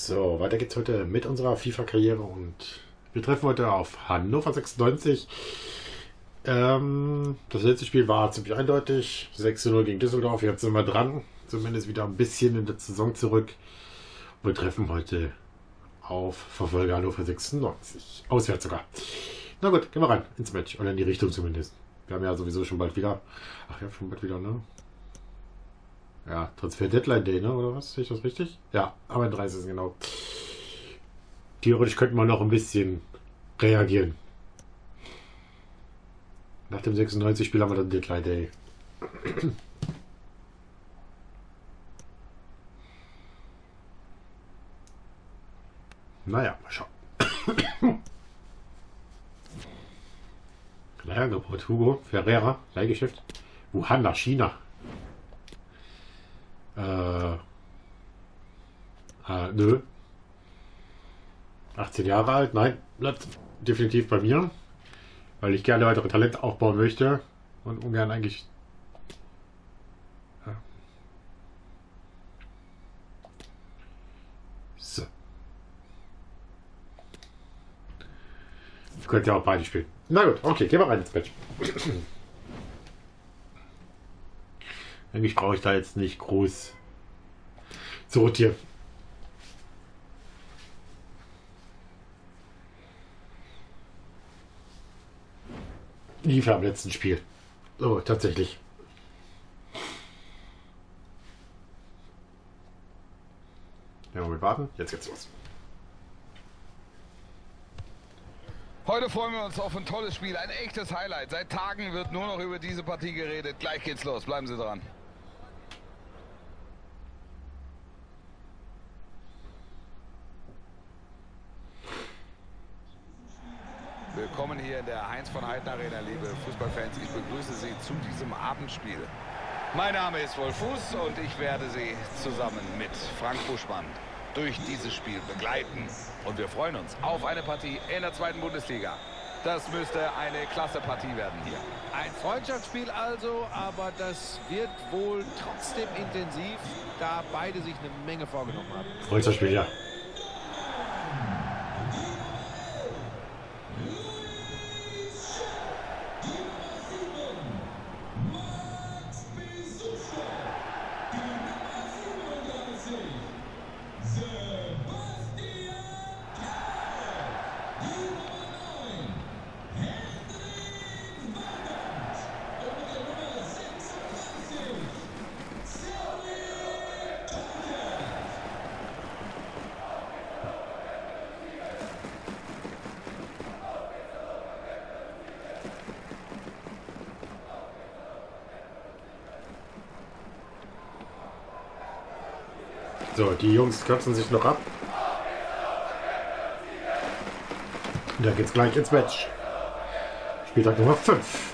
So, weiter geht's heute mit unserer FIFA-Karriere und wir treffen heute auf Hannover 96. Das letzte Spiel war ziemlich eindeutig. 6:0 gegen Düsseldorf. Jetzt sind wir dran. Zumindest wieder ein bisschen in der Saison zurück. Wir treffen heute auf Verfolger Hannover 96. Auswärts sogar. Na gut, gehen wir rein ins Match. Oder in die Richtung zumindest. Wir haben ja sowieso schon bald wieder. Ach ja, schon bald wieder, ne? Ja, Transfer Deadline Day, ne? Oder was? Sehe ich das richtig? Ja, aber 30 genau. Theoretisch könnten wir noch ein bisschen reagieren. Nach dem 96-Spiel haben wir dann Deadline Day. Naja, mal schauen. Leihangebot. Hugo Ferreira, Leihgeschäft. Wuhan nach China. Nö. 18 Jahre alt, nein, bleibt definitiv bei mir, weil ich gerne weitere Talente aufbauen möchte und ungern eigentlich. Ja. So. Ich könnte ja auch beide spielen. Na gut, okay, gehen wir rein ins Match. Eigentlich brauche ich da jetzt nicht groß zu rotieren. Lief am letzten Spiel. Oh, tatsächlich. Ja, mal warten. Jetzt geht's los. Heute freuen wir uns auf ein tolles Spiel, ein echtes Highlight. Seit Tagen wird nur noch über diese Partie geredet. Gleich geht's los. Bleiben Sie dran. Willkommen hier in der Heinz-von-Heiden-Arena, liebe Fußballfans. Ich begrüße Sie zu diesem Abendspiel. Mein Name ist Wolf Fuß und ich werde Sie zusammen mit Frank Buschmann durch dieses Spiel begleiten. Und wir freuen uns auf eine Partie in der zweiten Bundesliga. Das müsste eine klasse Partie werden hier. Ein Freundschaftsspiel also, aber das wird wohl trotzdem intensiv, da beide sich eine Menge vorgenommen haben. Freundschaftsspiel, ja. So, die Jungs kürzen sich noch ab. Und dann geht's gleich ins Match. Spieltag Nummer 5.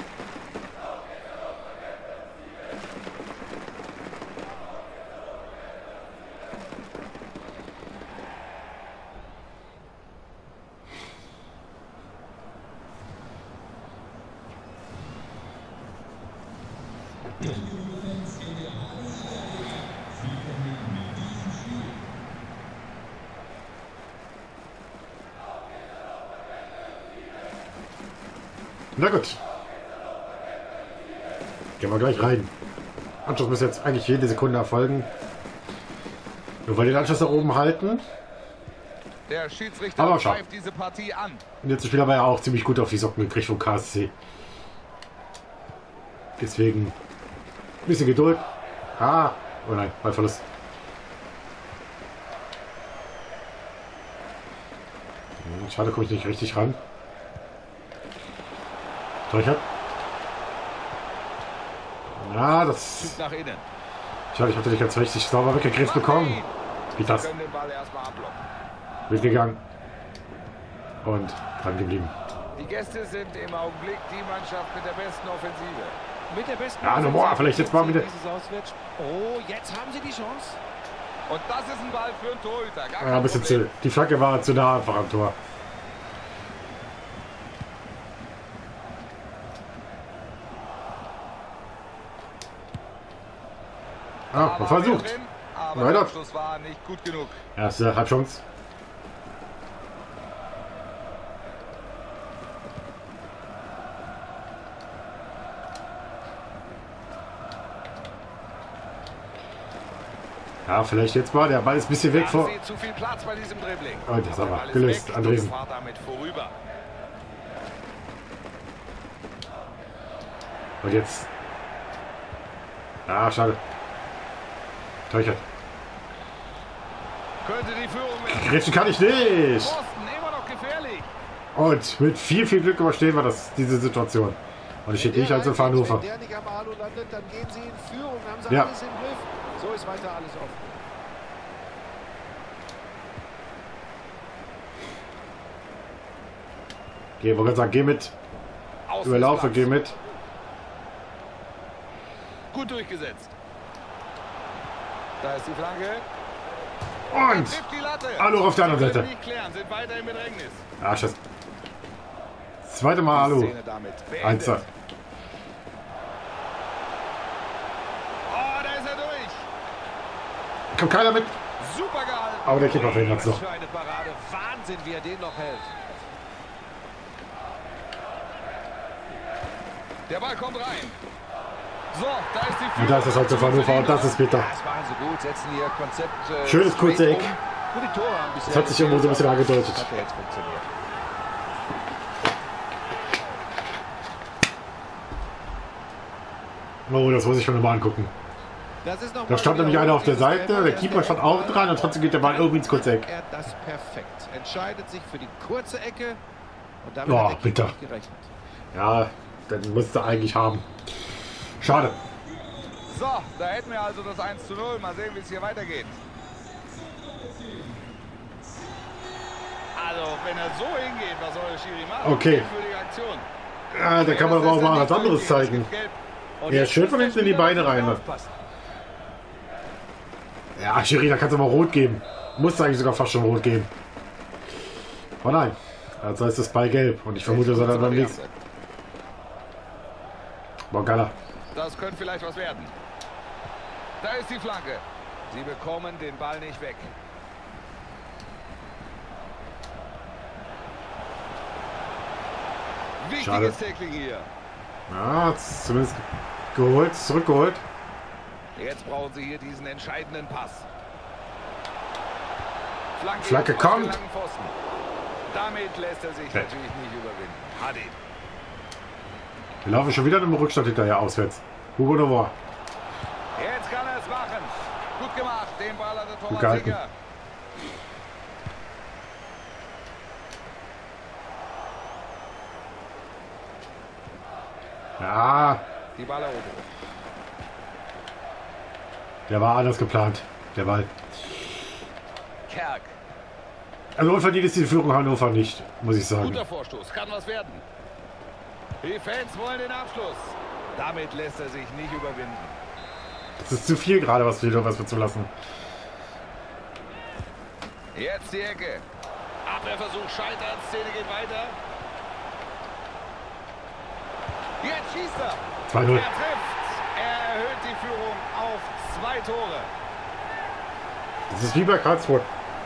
Na gut. Gehen wir gleich rein. Anschluss muss jetzt eigentlich jede Sekunde erfolgen. Nur weil wir den Anschluss da oben halten. Der Schiedsrichter greift diese Partie an. Und jetzt spielen wir ja auch ziemlich gut auf die Socken gekriegt vom KSC. Deswegen ein bisschen Geduld. Ah, oh nein, Ballverlust. Schade, komme ich nicht richtig ran. Torchert. Ja, das. Nach innen. Schade, ich hatte nicht ganz richtig sauber weggegriffen bekommen. Wie das? Wird gegangen. Und dran geblieben. Die Gäste sind im Augenblick die Mannschaft mit der besten Offensive. Mit der besten Ja, nochmal, vielleicht jetzt mal wieder. Oh, jetzt haben sie die Chance. Und das ist ein Ball für einen Torhüter. Ja, ein bisschen zu. Die Flagge war zu nah einfach am Tor. Ah, versucht. aber der Abschluss war nicht gut genug. Erste Halbchance. Ja, vielleicht jetzt mal. Der Ball ist ein bisschen weg vor. Zu viel Platz bei diesem Dribbling. Oh, das ist aber gelöst. Andresen. Fahrt damit vorüber. Und jetzt. Ah, schade. Teuchert. Könnte die Führung werden. Grätschen kann ich nicht. Boston immer noch gefährlich. Und mit viel Glück überstehen wir diese Situation. Und ich stehe nicht als für Hannover. Wenn der nicht am Alu landet, dann gehen sie in Führung. Haben sie Ja. alles im Griff. So ist weiter alles offen. Geh, wollte sagen, geh mit. Überlaufe, geh mit. Gut durchgesetzt. Da ist die Flanke. Und Trifft die Latte. Alu auf der anderen Können Seite. nicht klären, sind weiter im Bedrängnis. Ah, Scheiße. Zweite Mal Alu. Szene damit beendet. 1. Oh, da ist er durch. Kommt keiner mit. Super gehalten. Aber der Keeper verhindert es Was noch. für eine Parade. Wahnsinn, wie er den noch hält. Der Ball kommt rein. So, da ist die Führung. Und das ist halt so für Hannover und das ist bitter. Das machen sie gut. Setzen ihr Konzept. Schönes kurze Eck. Nur die Tore haben bisher. Das hat sich irgendwo so ein bisschen angedeutet. Hat ja jetzt funktioniert. Oh, das muss ich schon mal angucken. Das ist noch Da stand nämlich einer auf der Seite, der Keeper stand auch dran und trotzdem geht der Ball irgendwie ins kurze Eck. Er das perfekt. Entscheidet sich für die kurze Ecke. Und damit Oh, hat der Keeper bitter. nicht gerechnet. Ja, den musste er eigentlich haben. Schade. So, da hätten wir also das 1:0. Mal sehen, wie es hier weitergeht. Also, wenn er so hingeht, was soll der Schiri machen? Okay. Für die Aktion. Ja, da kann man aber auch mal was anderes zeigen. Und Ja, jetzt schön muss von der hinten in die Spieler Beine rein. aufpassen. Ja, Schiri, da kannst du mal rot geben. Muss eigentlich sogar fast schon rot geben. Oh nein. Also ist das Ball gelb. Und ich vermute, dass er dann beim nächsten. Morgana. Das könnte vielleicht was werden. Da ist die Flanke. Sie bekommen den Ball nicht weg. Schade. Wichtiges Tackling hier. Ja, zumindest geholt, zurückgeholt. Jetzt brauchen sie hier diesen entscheidenden Pass. Flanke auf den kommt. langen Pfosten. Damit lässt er sich Okay. natürlich nicht überwinden. Hat ihn. Wir laufen schon wieder im Rückstand hinterher auswärts. Hugo Novoa. Jetzt kann er es machen. Gut gemacht. Den Ball hat der Gut Torwart gehalten. sicher. Ja, Die Balleroberung. der war anders geplant. Der Ball. Kerk. Also unverdient ist die Führung Hannover nicht, muss ich sagen. Guter Vorstoß. Kann was werden. Die Fans wollen den Abschluss. Damit lässt er sich nicht überwinden. Es ist zu viel gerade, was wir zulassen. Jetzt die Ecke. Abwehrversuch scheitert. Szene geht weiter. Jetzt schießt er. 2-0. Er trifft. Er erhöht die Führung auf 2 Tore. Das ist wie bei Karlsruhe.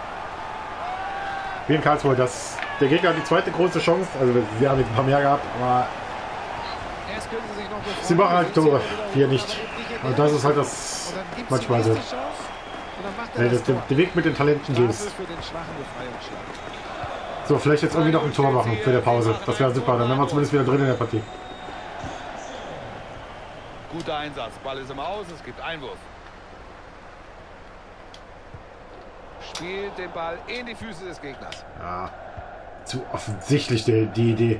Wie in Karlsruhe. Der Gegner hat die zweite große Chance. Also sie haben jetzt ein paar mehr gehabt, aber Erst können sie sich noch befreien, sie machen halt sind Tore. sie wieder Hier hoch, nicht. aber eben nicht Und das ist halt Und das dann gibt's manchmal die so. nächste Chance und dann macht er Wenn das du Tor. den Weg mit den Talenten Strafe gehst. für den schwachen Befreiungsschlag. So, vielleicht jetzt irgendwie noch ein Tor machen für der Pause. Das wäre super. Dann wären wir zumindest wieder drin in der Partie. Guter Einsatz. Ball ist im Aus. Es gibt Einwurf. Spielt den Ball in die Füße des Gegners. Ja, zu offensichtlich die Idee.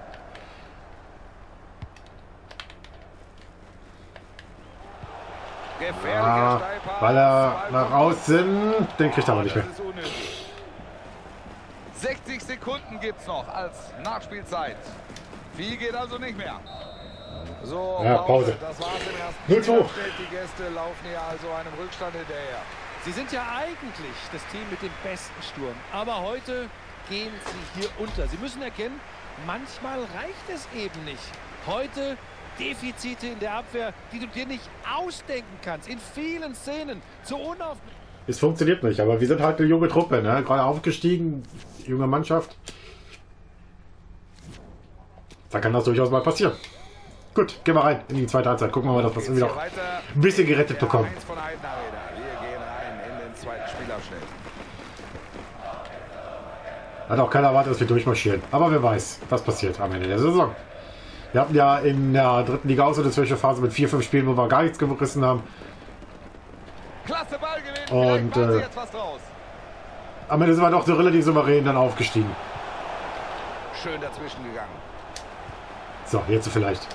Gefährlicher Ja, Steilpass. weil er Ball nach kommt außen, den kriegt er aber nicht mehr. Das ist unnötig. 60 Sekunden gibt es noch als Nachspielzeit. Viel geht also nicht mehr. So, Ja, Pause. Das war's im ersten 0-2. Spiel. Stellt die Gäste laufen hier also einem Rückstand hinterher. Sie sind ja eigentlich das Team mit dem besten Sturm. Aber heute gehen sie hier unter. Sie müssen erkennen, manchmal reicht es eben nicht. Heute Defizite in der Abwehr, die du dir nicht ausdenken kannst. In vielen Szenen. Zu Es funktioniert nicht, aber wir sind halt eine junge Truppe, ne? Gerade aufgestiegen, junge Mannschaft. Da kann das durchaus mal passieren. Gut, gehen wir rein in die zweite Halbzeit. Gucken wir mal, dass wir es irgendwie noch ein bisschen gerettet bekommen. Wir gehen rein in den zweiten Spielabschnitt. Hat auch keiner erwartet, dass wir durchmarschieren. Aber wer weiß, was passiert am Ende der Saison. Wir hatten ja in der dritten Liga auch so eine Zwischenphase mit 4, 5 Spielen, wo wir gar nichts gerissen haben. Klasse Ballgewinn. Und am Ende sind wir doch so relativ souverän dann aufgestiegen. Schön dazwischen gegangen. So, jetzt vielleicht.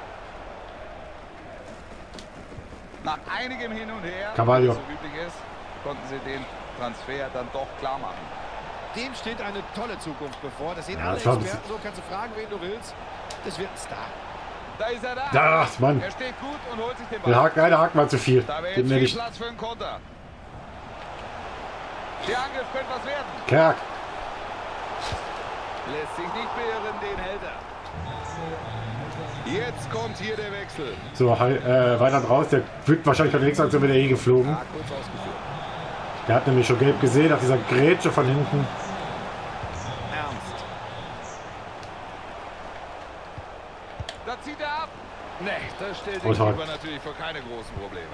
Nach einigem Hin und Her, Carvalho. wie so üblich ist, konnten sie den Transfer dann doch klar machen. Dem steht eine tolle Zukunft bevor. Das sehen Ja, alle das war- Experten so. Kannst du fragen, wen du willst. Das wird ein Star. Da ist er da. Das, Mann. Er steht gut und holt sich den Der Ball. Haken, einer Haken mal zu viel. Da wäre Den jetzt nenne viel ich Platz für einen Konter. Der Angriff könnte was werden. Kerk. Lässt sich nicht beirren, den hält er. Jetzt kommt hier der Wechsel. So, weiter raus. Der wird wahrscheinlich bei der nächsten Aktion wieder geflogen. Ja, kurz ausgeführt. Der hat nämlich schon gelb gesehen, nach dieser Grätsche von hinten. Ernst. Da zieht er ab. Nee, das stellt den Total. Keeper natürlich vor keine großen Probleme.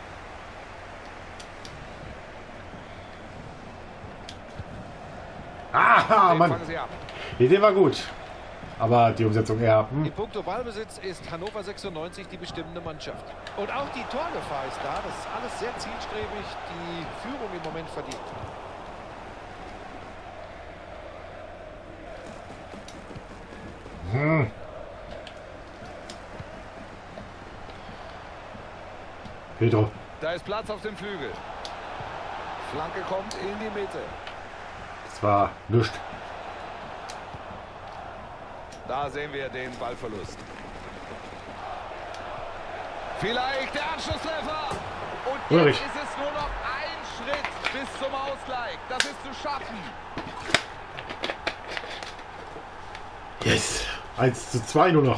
Ah, Den Mann. fangen sie ab. Die Idee war gut. Aber die Umsetzung eher. In puncto Ballbesitz ist Hannover 96 die bestimmende Mannschaft. Und auch die Torgefahr ist da. Das ist alles sehr zielstrebig. Die Führung im Moment verdient. Pedro. Da ist Platz auf dem Flügel. Flanke kommt in die Mitte. Das war nichts. Da sehen wir den Ballverlust. Vielleicht der Anschlusstreffer. Und Ulrich. jetzt ist es nur noch ein Schritt bis zum Ausgleich. Das ist zu schaffen. Yes. 1:2 nur noch.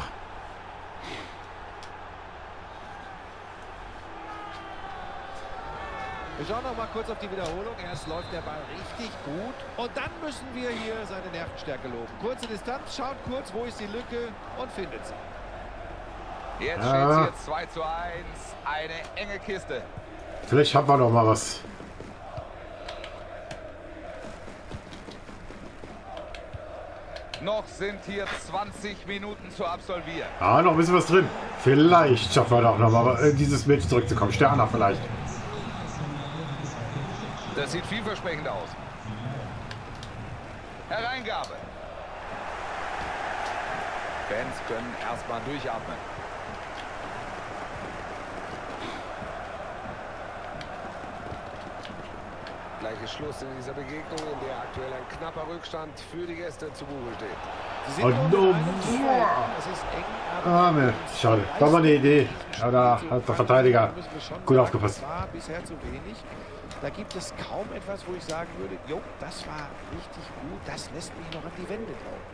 Wir schauen noch mal kurz auf die Wiederholung. Erst läuft der Ball richtig gut. Und dann müssen wir hier seine Nervenstärke loben. Kurze Distanz, schaut kurz, wo ist die Lücke und findet sie. Jetzt Ja. steht es hier 2:1. Eine enge Kiste. Vielleicht haben wir noch mal was. Noch sind hier 20 Minuten zu absolvieren. Ah, noch ein bisschen was drin. Vielleicht schaffen wir doch noch mal dieses Match zurückzukommen. Sterner vielleicht. Das sieht vielversprechend aus. Hereingabe. Fans können erstmal durchatmen. Gleiches Schluss in dieser Begegnung, in der aktuell ein knapper Rückstand für die Gäste zu Buche steht. Sie sind Oh, nur mit no. einem Tor. Es ist eng, aber Ah, ne. Schade. War mal eine Idee. Ja, da hat der Verteidiger gut aufgepasst. Das war bisher zu wenig. Da gibt es kaum etwas, wo ich sagen würde, jo, das war richtig gut, das lässt mich noch an die Wende glauben.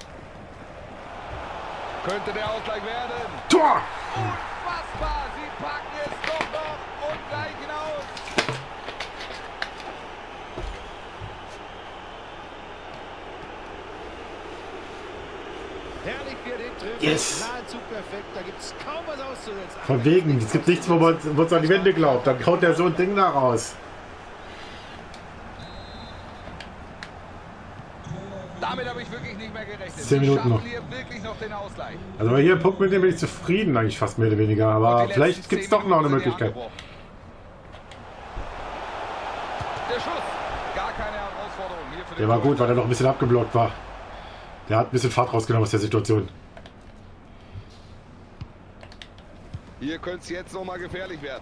Könnte der Ausgleich werden. Tor! Unfassbar. Sie packen es doch noch und gleichen aus. Herrlich, wie er den trifft. Yes. Nahezu perfekt, da gibt es kaum was auszusetzen. Von wegen. Es gibt nichts, wo man uns an die Wände glaubt. Dann haut der so ein Ding da raus. Damit habe ich wirklich nicht mehr gerechnet. 10 Minuten Sie noch. schaffen hier wirklich noch den Ausgleich. Also wenn hier einen Punkt mit dem bin ich zufrieden, eigentlich fast mehr oder weniger. Aber Die vielleicht letzten gibt es 10 doch noch eine Minuten sind Möglichkeit. hier angebrochen. Der Schuss. Gar keine Herausforderung hier für den Der war gut, Torhüter. weil er noch ein bisschen abgeblockt war. Der hat ein bisschen Fahrt rausgenommen aus der Situation. Hier könnte es jetzt nochmal gefährlich werden.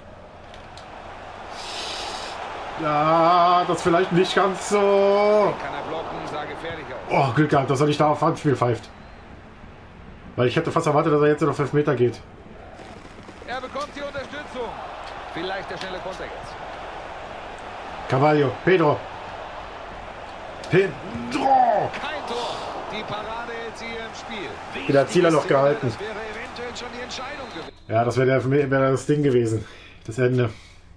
Ja, das vielleicht nicht ganz so. Kann er blocken, sah gefährlich aus. Oh, Glück gehabt, dass er nicht da auf Handspiel pfeift. Weil ich hätte fast erwartet, dass er jetzt noch 5 Meter geht. Er bekommt die Unterstützung. Vielleicht der schnelle Konter jetzt. Carvalho, Pedro. Pedro! Kein Tor. Die Parade hält sie hier im Spiel. Der Zieler noch gehalten. Das wäre eventuell und schon die Entscheidung gewinnt. Ja, das wäre das Ding gewesen. Das Ende.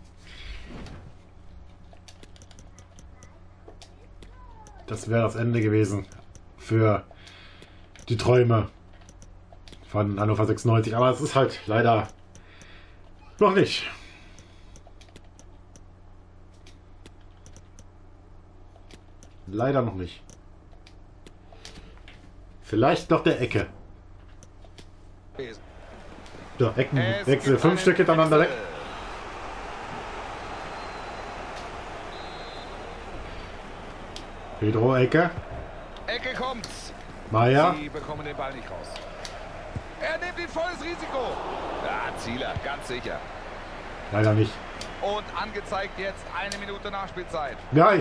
Das wäre das Ende gewesen für die Träume von Hannover 96. Aber es ist halt leider noch nicht. Leider noch nicht. Vielleicht noch der Ecke. So, Eckenwechsel. 5 Stück hintereinander weg. Pedro, Ecke. Ecke kommt's. Meier. Sie bekommen den Ball nicht raus. Er nimmt ihn volles Risiko. Ja, Zieler, ganz sicher. Leider nicht. Und angezeigt jetzt 1 Minute Nachspielzeit. Nein.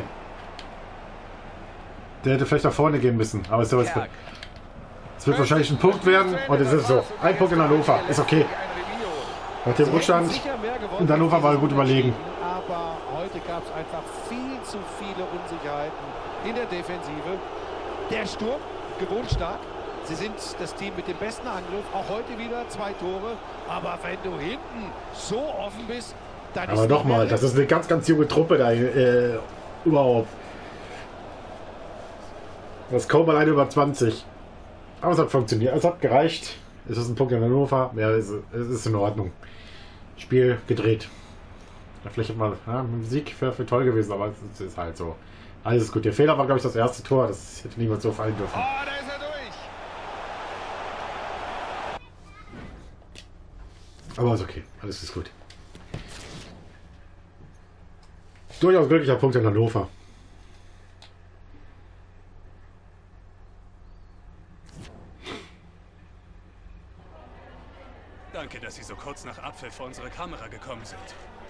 Der hätte vielleicht nach vorne gehen müssen. Aber es wird wahrscheinlich ein Punkt werden. Und es ist so. Ein Punkt in Hannover. Ist okay. Nach dem Rückstand. Und Hannover war gut überlegen. Aber heute gab es einfach viel zu viele Unsicherheiten in der Defensive. Der Sturm, gewohnt stark. Sie sind das Team mit dem besten Angriff. Auch heute wieder 2 Tore. Aber wenn du hinten so offen bist, dann ist... Aber nochmal, das ist eine ganz, ganz junge Truppe da überhaupt. Das ist kaum alleine über 20. Aber es hat funktioniert. Es hat gereicht. Es ist ein Punkt in Hannover. Ja, es ist in Ordnung. Spiel gedreht. Ja, vielleicht hat man ein Sieg wäre toll gewesen, aber es ist halt so. Alles ist gut. Der Fehler war, glaube ich, das erste Tor. Das hätte niemand so fallen dürfen. Oh, da ist er durch. Aber ist okay. Alles ist gut. Durchaus glücklicher Punkt in Hannover. Danke, dass Sie so kurz nach Abpfiff vor unsere Kamera gekommen sind.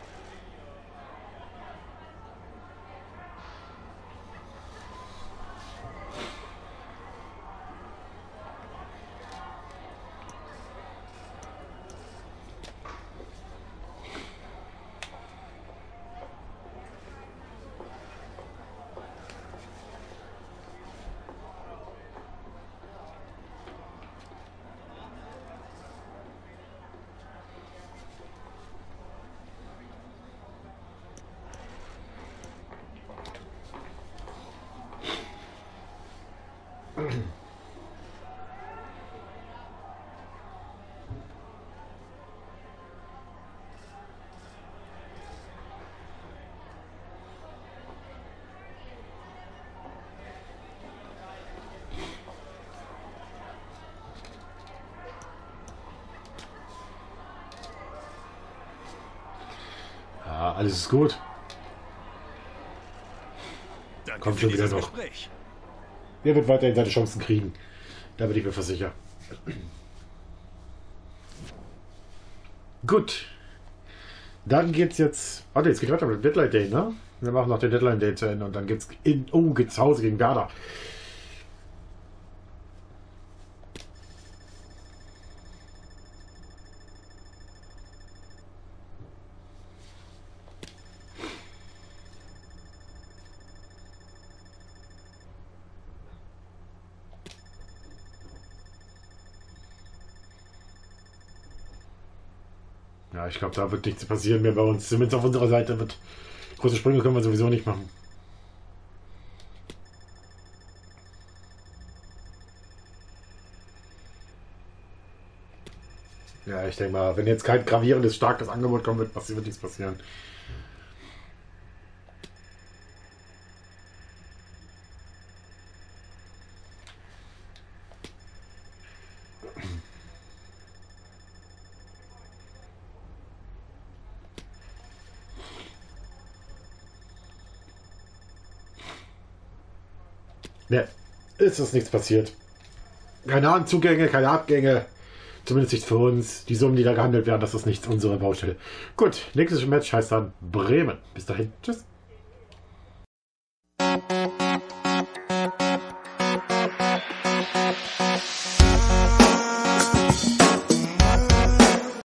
Ja, alles ist gut. Danke Kommt für schon wieder dieses noch. Gespräch. Er wird weiterhin seine Chancen kriegen. Da bin ich mir versichert. Gut. Dann geht's jetzt. Warte, jetzt geht weiter mit dem Deadline Day, ne? Wir machen noch den Deadline Day zu Ende und dann geht's geht's zu Hause gegen Werder. Ja, ich glaube, da wird nichts passieren mehr bei uns. Zumindest auf unserer Seite wird große Sprünge können wir sowieso nicht machen. Ja, ich denke mal, wenn jetzt kein gravierendes, starkes Angebot kommt, wird nichts passieren. Ne, ist es nichts passiert. Keine Anzugänge, keine Abgänge. Zumindest nicht für uns. Die Summen, die da gehandelt werden, das ist nicht unsere Baustelle. Gut, nächstes Match heißt dann Bremen. Bis dahin, tschüss.